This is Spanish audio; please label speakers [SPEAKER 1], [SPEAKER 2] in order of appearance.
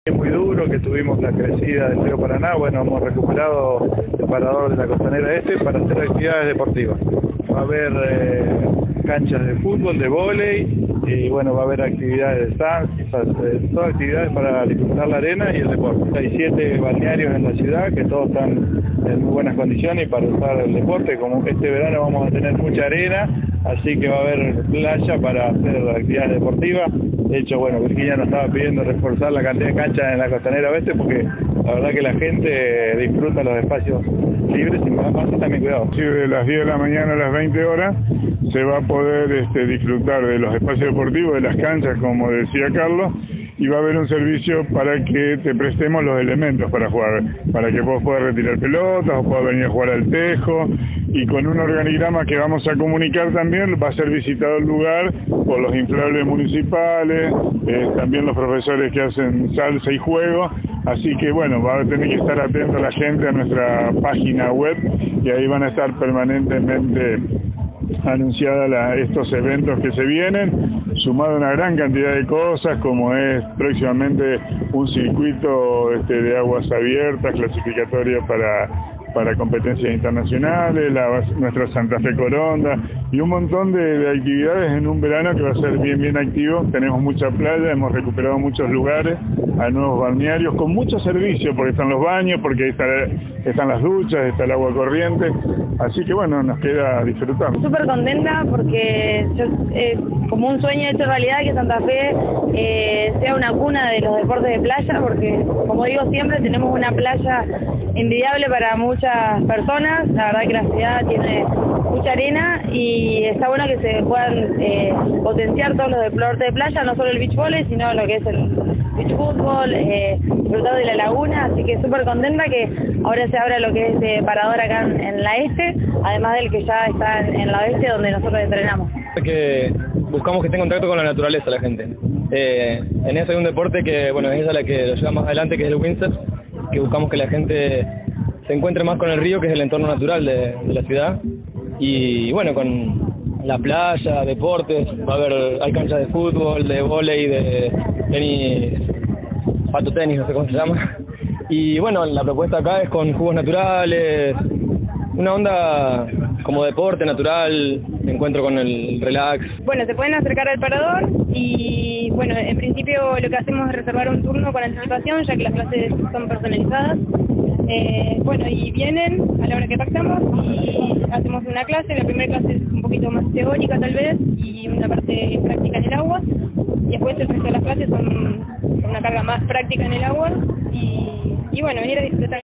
[SPEAKER 1] Es muy duro, que tuvimos la crecida del río Paraná. Bueno, hemos recuperado el parador de la Costanera Este para hacer actividades deportivas. Va a haber canchas de fútbol, de vóley, y bueno, va a haber actividades de surf, todas actividades para disfrutar la arena y el deporte. Hay 7 balnearios en la ciudad que todos están en muy buenas condiciones para usar el deporte. Como este verano vamos a tener mucha arena, así que va a haber playa para hacer actividades deportivas. De hecho, bueno, Virginia nos estaba pidiendo reforzar la cantidad de canchas en la Costanera Oeste porque la verdad que la gente disfruta los espacios libres y más también cuidado.
[SPEAKER 2] Sí, de las 10 de la mañana a las 20 horas se va a poder disfrutar de los espacios deportivos, de las canchas, como decía Carlos, y va a haber un servicio para que te prestemos los elementos para jugar, para que vos puedas retirar pelotas o puedas venir a jugar al tejo, y con un organigrama que vamos a comunicar también va a ser visitado el lugar por los inflables municipales, también los profesores que hacen salsa y juego, así que bueno, va a tener que estar atento la gente a nuestra página web y ahí van a estar permanentemente anunciadas estos eventos que se vienen, sumado a una gran cantidad de cosas como es próximamente un circuito de aguas abiertas clasificatorio para competencias internacionales, nuestra Santa Fe Coronda y un montón de actividades en un verano que va a ser bien activo. Tenemos mucha playa, hemos recuperado muchos lugares, a nuevos balnearios con mucho servicio, porque están los baños, porque están las duchas, está el agua corriente, así que bueno, nos queda disfrutar.
[SPEAKER 3] Súper contenta porque es como un sueño hecho realidad que Santa Fe sea una cuna de los deportes de playa, porque como digo siempre tenemos una playa envidiable para muchas personas. La verdad que la ciudad tiene mucha arena y está bueno que se puedan potenciar todos los deportes de playa, no solo el beach volley, sino lo que es el beach fútbol, disfrutar de la laguna, así que súper contenta que ahora se abra lo que es parador acá en la este, además del que ya está en la oeste donde nosotros entrenamos.
[SPEAKER 4] Que buscamos que esté en contacto con la naturaleza la gente. En eso hay un deporte que bueno es la que lo lleva más adelante, que es el windsurf, que buscamos que la gente se encuentre más con el río, que es el entorno natural de la ciudad, y bueno, con la playa, deportes, hay canchas de fútbol, de vóley, de tenis, pato tenis, no sé cómo se llama, y bueno, la propuesta acá es con jugos naturales, una onda como deporte natural, encuentro con el relax.
[SPEAKER 3] Bueno, se pueden acercar al parador y bueno, en principio lo que hacemos es reservar un turno con anticipación, ya que las clases son personalizadas. Bueno, y vienen a la hora que pactamos y hacemos una clase. La primera clase es un poquito más teórica tal vez y una parte práctica en el agua, y después el resto de las clases son una carga más práctica en el agua y bueno, venir a disfrutar.